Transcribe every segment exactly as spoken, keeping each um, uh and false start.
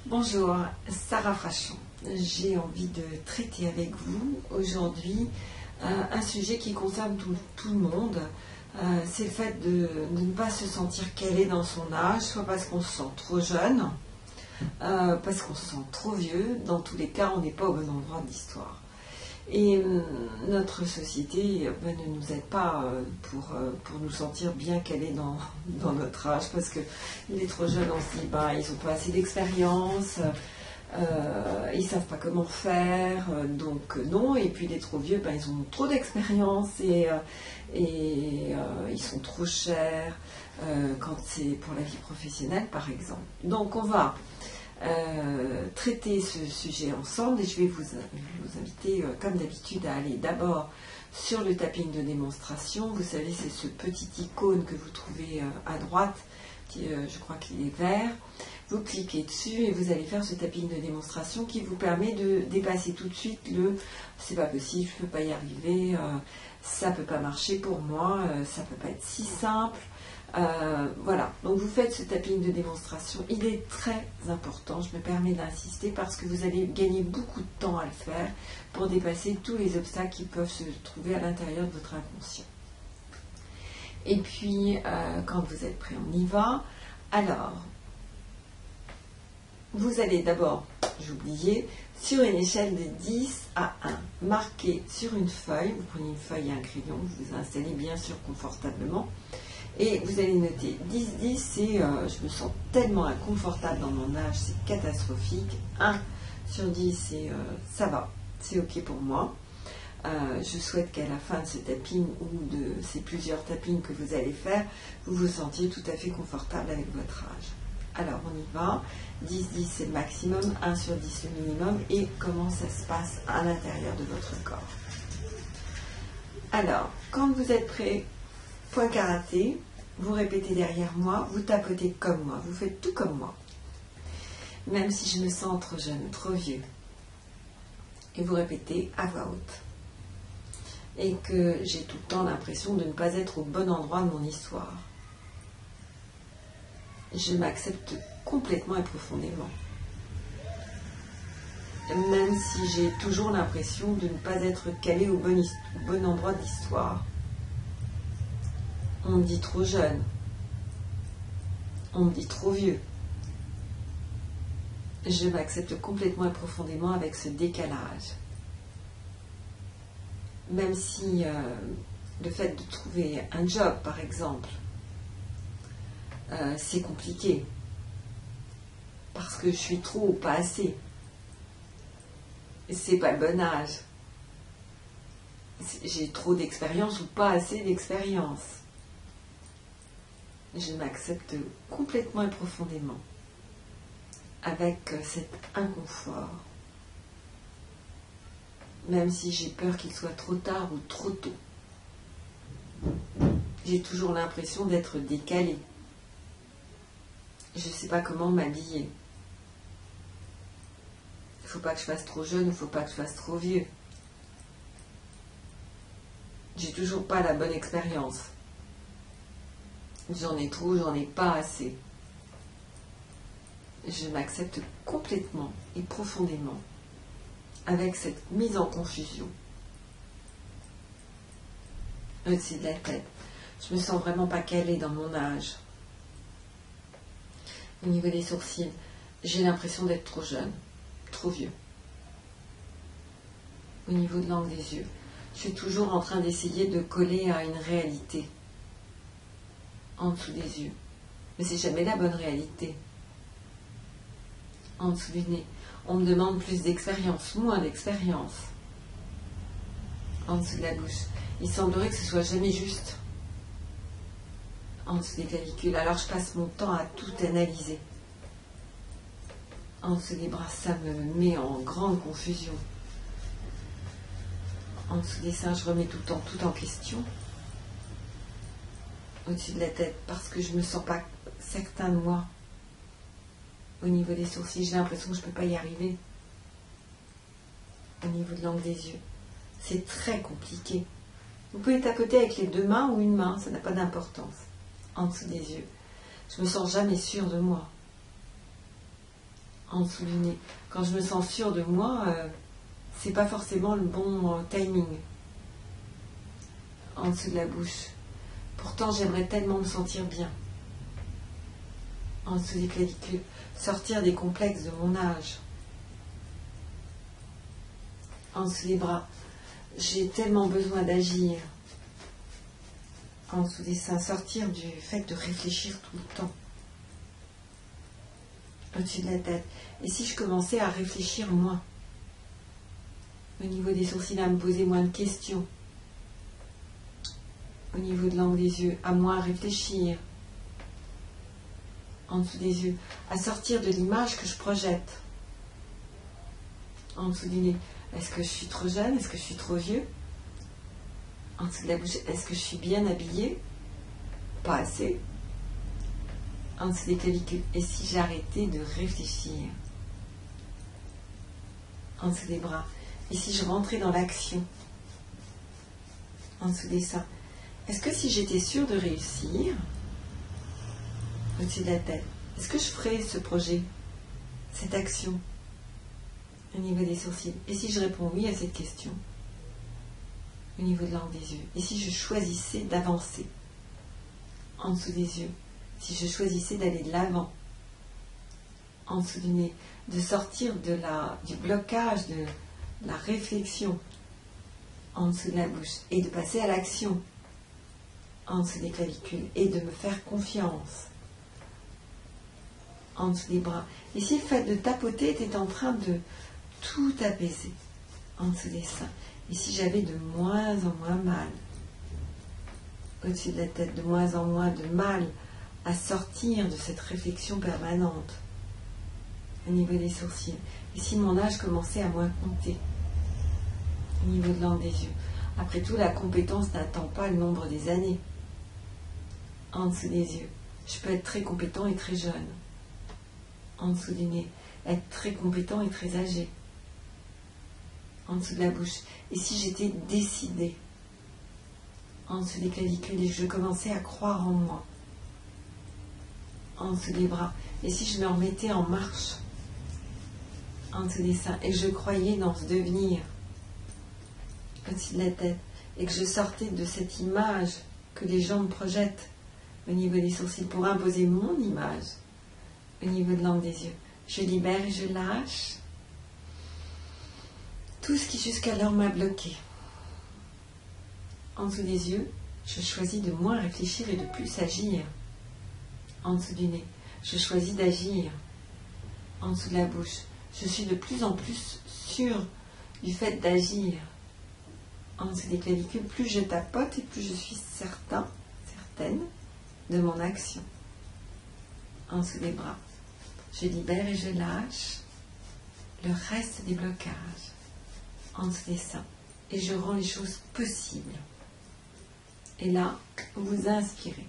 Bonjour, Sarah Frachon. J'ai envie de traiter avec vous aujourd'hui euh, un sujet qui concerne tout, tout le monde. Euh, c'est le fait de, de ne pas se sentir calé dans son âge, soit parce qu'on se sent trop jeune, euh, parce qu'on se sent trop vieux. Dans tous les cas, on n'est pas au bon endroit de l'histoire. Et euh, notre société ben, ne nous aide pas euh, pour, euh, pour nous sentir bien calés dans, dans notre âge, parce que les trop jeunes, on se dit ben, ils n'ont pas assez d'expérience, euh, ils ne savent pas comment faire, euh, donc non. Et puis les trop vieux, ben, ils ont trop d'expérience et, euh, et euh, ils sont trop chers euh, quand c'est pour la vie professionnelle, par exemple. Donc on va Euh, traiter ce sujet ensemble et je vais vous, vous inviter euh, comme d'habitude à aller d'abord sur le tapping de démonstration. Vous savez, c'est ce petit icône que vous trouvez euh, à droite, qui, euh, je crois qu'il est vert. Vous cliquez dessus et vous allez faire ce tapping de démonstration qui vous permet de dépasser tout de suite le c'est pas possible, je peux pas y arriver, euh, ça peut pas marcher pour moi, euh, ça peut pas être si simple. Euh, voilà, donc vous faites ce tapping de démonstration, il est très important, je me permets d'insister parce que vous allez gagner beaucoup de temps à le faire pour dépasser tous les obstacles qui peuvent se trouver à l'intérieur de votre inconscient. Et puis, euh, quand vous êtes prêt, on y va. Alors, vous allez d'abord, j'oubliais, sur une échelle de dix à un, marquer sur une feuille, vous prenez une feuille et un crayon, vous vous installez bien sûr confortablement. Et vous allez noter dix, dix, c'est euh, je me sens tellement inconfortable dans mon âge, c'est catastrophique. un sur dix, c'est euh, ça va, c'est ok pour moi. Euh, je souhaite qu'à la fin de ce tapping ou de ces plusieurs tappings que vous allez faire, vous vous sentiez tout à fait confortable avec votre âge. Alors on y va, dix, dix c'est le maximum, un sur dix le minimum, et comment ça se passe à l'intérieur de votre corps. Alors, quand vous êtes prêt, point karaté, vous répétez derrière moi, vous tapotez comme moi, vous faites tout comme moi. Même si je me sens trop jeune, trop vieux. Et vous répétez à voix haute. Et que j'ai tout le temps l'impression de ne pas être au bon endroit de mon histoire. Je m'accepte complètement et profondément. Même si j'ai toujours l'impression de ne pas être calé au bon, au bon endroit de l'histoire. On me dit trop jeune. On me dit trop vieux. Je m'accepte complètement et profondément avec ce décalage. Même si euh, le fait de trouver un job, par exemple, euh, c'est compliqué. Parce que je suis trop ou pas assez. C'est pas le bon âge. J'ai trop d'expérience ou pas assez d'expérience. Je m'accepte complètement et profondément avec cet inconfort, même si j'ai peur qu'il soit trop tard ou trop tôt. J'ai toujours l'impression d'être décalée. Je ne sais pas comment m'habiller. Il ne faut pas que je fasse trop jeune, il ne faut pas que je fasse trop vieux. J'ai toujours pas la bonne expérience. J'en ai trop, j'en ai pas assez. Je m'accepte complètement et profondément avec cette mise en confusion. Au-dessus de la tête. Je me sens vraiment pas calée dans mon âge. Au niveau des sourcils, j'ai l'impression d'être trop jeune, trop vieux. Au niveau de l'angle des yeux, je suis toujours en train d'essayer de coller à une réalité. En dessous des yeux. Mais c'est jamais la bonne réalité. En dessous du nez. On me demande plus d'expérience, moins d'expérience. En dessous de la bouche. Il semblerait que ce soit jamais juste. En dessous des clavicules. Alors je passe mon temps à tout analyser. En dessous des bras, ça me met en grande confusion. En dessous des seins, je remets tout le temps tout en question. Au-dessus de la tête, parce que je ne me sens pas certain de moi. Au niveau des sourcils, j'ai l'impression que je ne peux pas y arriver. Au niveau de l'angle des yeux, c'est très compliqué. Vous pouvez tapoter avec les deux mains ou une main, ça n'a pas d'importance. En dessous des yeux, je ne me sens jamais sûre de moi. en dessous du nez. Quand je me sens sûre de moi, euh, c'est pas forcément le bon euh, timing. En dessous de la bouche. Pourtant, j'aimerais tellement me sentir bien. En dessous des clavicules. Sortir des complexes de mon âge. En dessous des bras. J'ai tellement besoin d'agir. En dessous des seins. Sortir du fait de réfléchir tout le temps. Au-dessus de la tête. Et si je commençais à réfléchir moins? Au niveau des sourcils, à me poser moins de questions. Au niveau de l'angle des yeux, à moins réfléchir. En dessous des yeux, à sortir de l'image que je projette. En dessous du nez, est-ce que je suis trop jeune? Est-ce que je suis trop vieux? En dessous de la bouche, est-ce que je suis bien habillée? Pas assez. En dessous des clavicules, et si j'arrêtais de réfléchir? En dessous des bras, et si je rentrais dans l'action? En dessous des seins, est-ce que si j'étais sûre de réussir, au-dessus de la tête, est-ce que je ferais ce projet, cette action, au niveau des sourcils? Et si je réponds oui à cette question, au niveau de l'angle des yeux? Et si je choisissais d'avancer, en dessous des yeux? Si je choisissais d'aller de l'avant, en dessous du nez, de sortir de la, du blocage, de la réflexion, en dessous de la bouche, et de passer à l'action, en dessous des clavicules, et de me faire confiance, en dessous des bras. Et si le fait de tapoter était en train de tout apaiser, en dessous des seins, et si j'avais de moins en moins mal, au-dessus de la tête, de moins en moins de mal à sortir de cette réflexion permanente, au niveau des sourcils, et si mon âge commençait à moins compter, au niveau de l'angle des yeux. Après tout, la compétence n'attend pas le nombre des années. En dessous des yeux, je peux être très compétent et très jeune. En dessous du nez, être très compétent et très âgé. En dessous de la bouche, et si j'étais décidée, en dessous des clavicules, et que je commençais à croire en moi, en dessous des bras, et si je me remettais en marche, en dessous des seins, et que je croyais dans ce devenir, au-dessus de la tête, et que je sortais de cette image que les gens me projettent au niveau des sourcils pour imposer mon image au niveau de l'angle des yeux. Je libère et je lâche tout ce qui jusqu'alors m'a bloqué. En dessous des yeux, je choisis de moins réfléchir et de plus agir. En dessous du nez, je choisis d'agir. En dessous de la bouche, je suis de plus en plus sûre du fait d'agir. En dessous des clavicules, plus je tapote et plus je suis certain, certaine de mon action. En dessous des bras, je libère et je lâche le reste des blocages. En dessous des seins, et je rends les choses possibles. Et là, vous inspirez.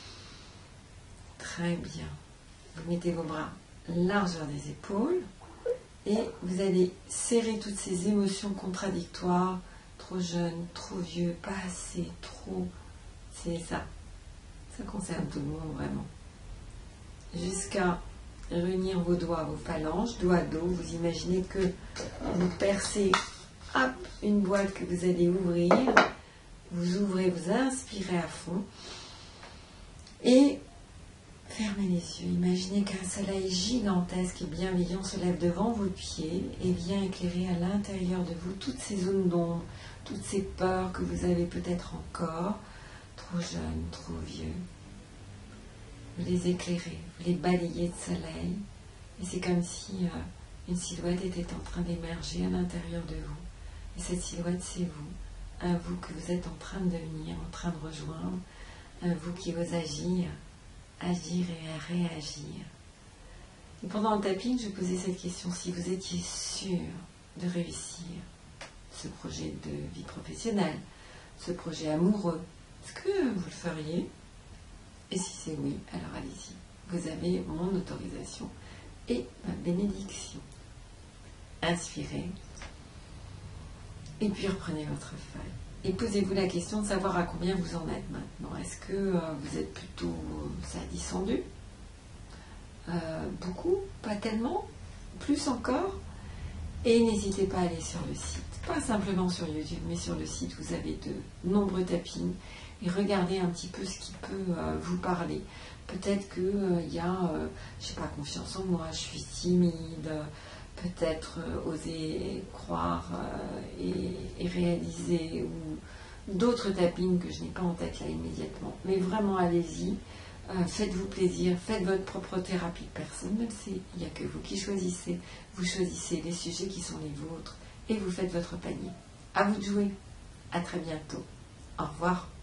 Très bien. Vous mettez vos bras largeur des épaules et vous allez serrer toutes ces émotions contradictoires. Trop jeune, trop vieux, pas assez, trop. C'est ça. Ça concerne tout le monde vraiment. Jusqu'à réunir vos doigts, vos phalanges, dos à dos. Vous imaginez que vous percez, hop, une boîte que vous allez ouvrir. Vous ouvrez, vous inspirez à fond. Et fermez les yeux. Imaginez qu'un soleil gigantesque et bienveillant se lève devant vos pieds et vient éclairer à l'intérieur de vous toutes ces zones d'ombre, toutes ces peurs que vous avez peut-être encore, trop jeune, trop vieux. Vous les éclairez, vous les balayez de soleil. Et c'est comme si euh, une silhouette était en train d'émerger à l'intérieur de vous. Et cette silhouette, c'est vous. Un vous que vous êtes en train de devenir, en train de rejoindre. Un vous qui ose agir, agir et réagir. Et pendant le tapping, je posais cette question. Si vous étiez sûr de réussir ce projet de vie professionnelle, ce projet amoureux, est-ce que vous le feriez? Et si c'est oui, alors allez-y. Vous avez mon autorisation et ma bénédiction. Inspirez. Et puis reprenez votre feuille. Et posez-vous la question de savoir à combien vous en êtes maintenant. Est-ce que euh, vous êtes plutôt, ça a descendu euh, beaucoup, pas tellement, plus encore. Et n'hésitez pas à aller sur le site, pas simplement sur YouTube, mais sur le site, vous avez de nombreux tappings. Et regardez un petit peu ce qui peut euh, vous parler. Peut-être qu'il euh, y a, euh, je sais pas, confiance en moi, je suis timide, peut-être euh, oser croire euh, et, et réaliser, ou d'autres tappings que je n'ai pas en tête là immédiatement. Mais vraiment, allez-y, euh, faites-vous plaisir, faites votre propre thérapie personnelle, il n'y a que vous qui choisissez. Vous choisissez les sujets qui sont les vôtres et vous faites votre panier. À vous de jouer. À très bientôt. Au revoir.